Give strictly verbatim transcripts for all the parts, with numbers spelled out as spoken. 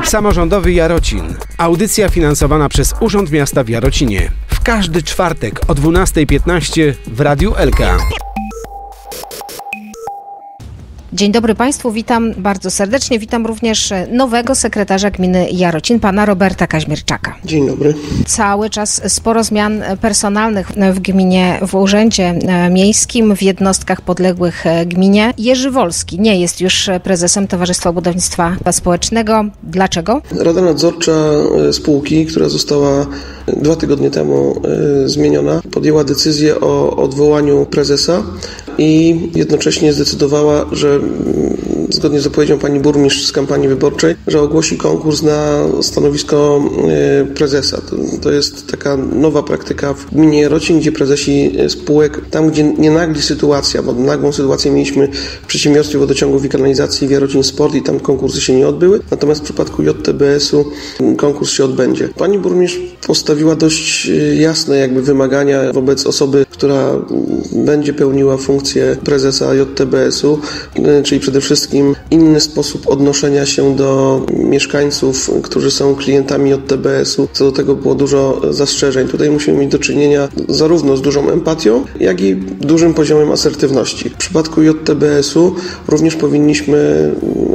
Samorządowy Jarocin. Audycja finansowana przez Urząd Miasta w Jarocinie. W każdy czwartek o dwunasta piętnaście w Radiu L K. Dzień dobry Państwu, witam bardzo serdecznie. Witam również nowego sekretarza gminy Jarocin, pana Roberta Kaźmierczaka. Dzień dobry. Cały czas sporo zmian personalnych w gminie, w urzędzie miejskim, w jednostkach podległych gminie. Jerzy Wolski nie jest już prezesem Towarzystwa Budownictwa Społecznego. Dlaczego? Rada Nadzorcza spółki, która została dwa tygodnie temu zmieniona, podjęła decyzję o odwołaniu prezesa i jednocześnie zdecydowała, że zgodnie z zapowiedzią pani burmistrz z kampanii wyborczej, że ogłosi konkurs na stanowisko prezesa. To, to jest taka nowa praktyka w gminie Jarocin, gdzie prezesi spółek, tam gdzie nie nagli sytuacja, bo nagłą sytuację mieliśmy w przedsiębiorstwie wodociągów i kanalizacji w Jarocin Sport i tam konkursy się nie odbyły, natomiast w przypadku J T B S-u konkurs się odbędzie. Pani burmistrz postawiła dość jasne jakby wymagania wobec osoby, która będzie pełniła funkcję prezesa J T B S-u, czyli przede wszystkim inny sposób odnoszenia się do mieszkańców, którzy są klientami J T B S-u. Co do tego było dużo zastrzeżeń. Tutaj musimy mieć do czynienia zarówno z dużą empatią, jak i dużym poziomem asertywności. W przypadku J T B S-u również powinniśmy,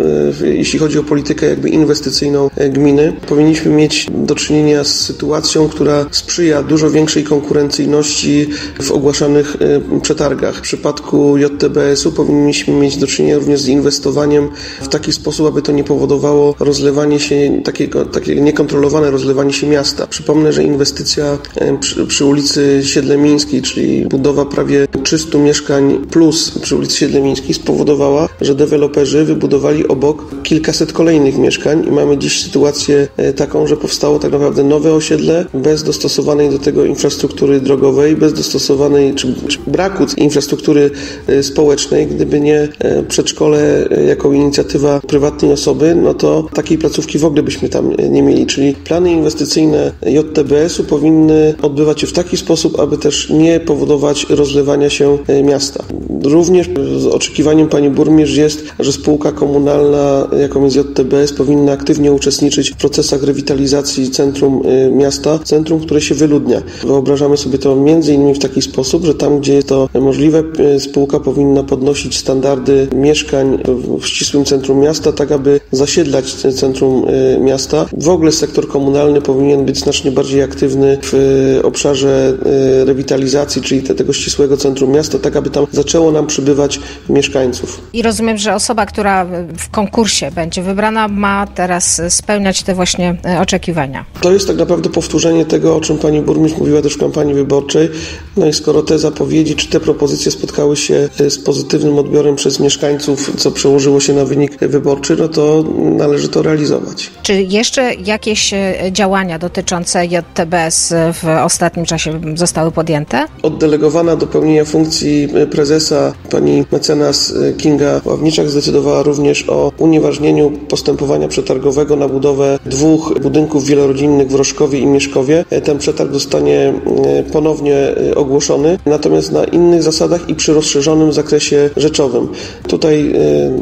jeśli chodzi o politykę jakby inwestycyjną gminy, powinniśmy mieć do czynienia z sytuacją, która sprzyja dużo większej konkurencyjności w ogłaszanych przetargach. W przypadku J T B S-u powinniśmy mieć do czynienia również z inwestowaniem w taki sposób, aby to nie powodowało rozlewanie się, takiego, takie niekontrolowane rozlewanie się miasta. Przypomnę, że inwestycja przy, przy ulicy Siedlemińskiej, czyli budowa prawie trzysta mieszkań plus przy ulicy Siedlemińskiej spowodowała, że deweloperzy wybudowali obok kilkaset kolejnych mieszkań i mamy dziś sytuację taką, że powstało tak naprawdę nowe osiedle bez dostosowanej do tego infrastruktury drogowej, bez dostosowanej czy, czy braku infrastruktury społecznej. Gdyby nie przedszkole jako inicjatywa prywatnej osoby, no to takiej placówki w ogóle byśmy tam nie mieli. Czyli plany inwestycyjne J T B S-u powinny odbywać się w taki sposób, aby też nie powodować rozlewania się miasta. Również z oczekiwaniem pani burmistrz jest, że spółka komunalna, jaką jest J T B S, powinna aktywnie uczestniczyć w procesach rewitalizacji centrum miasta, centrum, które się wyludnia. Wyobrażamy sobie to między innymi w taki sposób, że tam, gdzie jest to możliwe, spółka powinna podnosić standardy mieszkań w ścisłym centrum miasta, tak aby zasiedlać centrum miasta. W ogóle sektor komunalny powinien być znacznie bardziej aktywny w obszarze rewitalizacji, czyli tego ścisłego centrum miasta, tak aby tam zaczęło nam przybywać mieszkańców. I rozumiem, że osoba, która w konkursie będzie wybrana, ma teraz spełniać te właśnie oczekiwania. To jest tak naprawdę powtórzenie tego, o czym pani burmistrz mówiła też w kampanii wyborczej. No i skoro te zapowiedzi, czy te propozycje spotkały się z pozytywnym odbiorem przez mieszkańców, co przełożyło się na wynik wyborczy, no to należy to realizować. Czy jeszcze jakieś działania dotyczące J T B S w ostatnim czasie zostały podjęte? Oddelegowana do pełnienia funkcji prezesa pani mecenas Kinga Ławniczak zdecydowała również o unieważnieniu postępowania przetargowego na budowę dwóch budynków wielorodzinnych w Rożkowie i Mieszkowie. Ten przetarg zostanie ponownie ogłoszony, natomiast na innych zasadach i przy rozszerzonym zakresie rzeczowym. Tutaj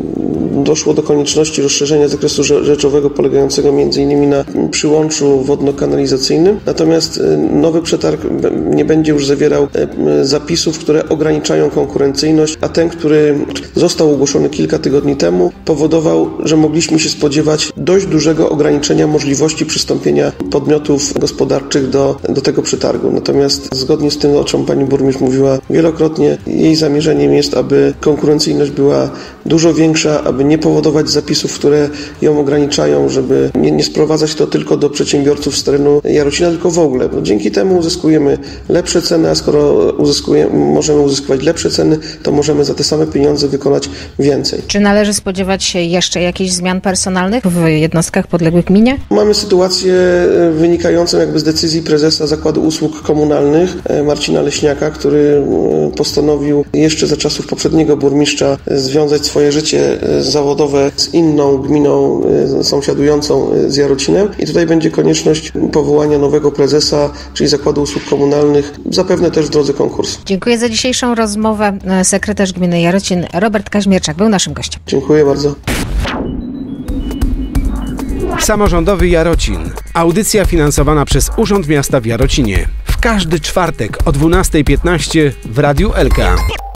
doszło do konieczności rozszerzenia zakresu rzeczowego polegającego m.in. na przyłączu wodno-kanalizacyjnym, natomiast nowy przetarg nie będzie już zawierał zapisów, które ograniczają konkurencyjność, a ten, który został ogłoszony kilka tygodni temu, powodował, że mogliśmy się spodziewać dość dużego ograniczenia możliwości przystąpienia podmiotów gospodarczych do, do tego przetargu. Natomiast zgodnie z tym, o czym pani burmistrz mówiła wielokrotnie, jej zamierzeniem jest, aby konkurencyjność była dużo większa, aby nie powodować zapisów, które ją ograniczają, żeby nie, nie sprowadzać to tylko do przedsiębiorców z terenu Jarocina, tylko w ogóle. Bo dzięki temu uzyskujemy lepsze ceny, a skoro uzyskujemy, możemy uzyskiwać lepsze ceny, to możemy za te same pieniądze wykonać więcej. Czy należy spodziewać się jeszcze jakichś zmian personalnych w jednostkach podległych gminie? Mamy sytuację wynikającą jakby z decyzji prezesa Zakładu Usług Komunalnych Marcina Leśniaka, który postanowił jeszcze za czasów poprzedniego burmistrza związać swoje życie zawodowe z inną gminą sąsiadującą z Jarocinem i tutaj będzie konieczność powołania nowego prezesa, czyli Zakładu Usług Komunalnych, zapewne też w drodze konkursu. Dziękuję za dzisiejszą rozmowę. Sekretarz gminy Jarocin Robert Kaźmierczak był naszym gościem. Dziękuję bardzo. Samorządowy Jarocin. Audycja finansowana przez Urząd Miasta w Jarocinie. W każdy czwartek o dwunastej piętnaście w Radiu Elka.